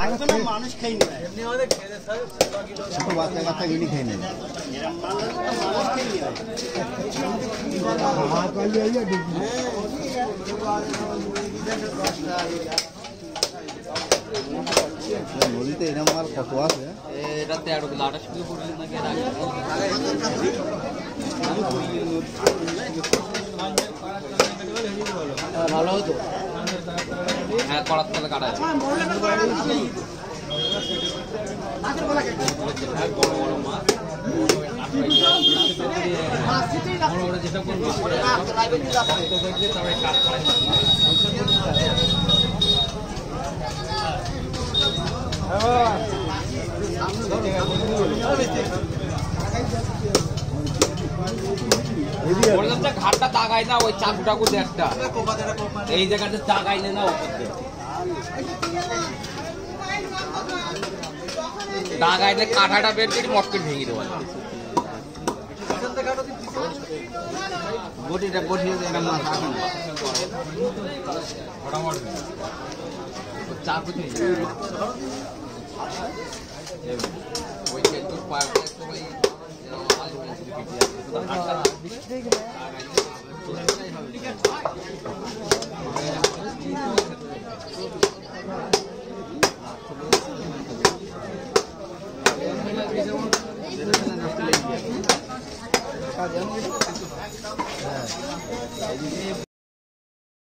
মানুষ খেয়ে নেয়, ছোট বাচ্চা কাচ্চা গেলি খেয়ে নেয়। নদীতে এরকম মাল কত আছে? এটা 13 কিলো 28 কিলো পড়লেন নাকি ভালো হতো। হ্যাঁ কড়ার তলে কাটা যায়। বড় বড় মাছ বড় বড় যেসব কোন মাছ ঘাটটা তাকায় না, ওই চাকু টাকু একটা এই জায়গাতে তাকাইলে না, তাকাইলে কাঁটাটা বের করে মটকে ভেঙে দেওয়া বটিটা বটিয়ে চাকু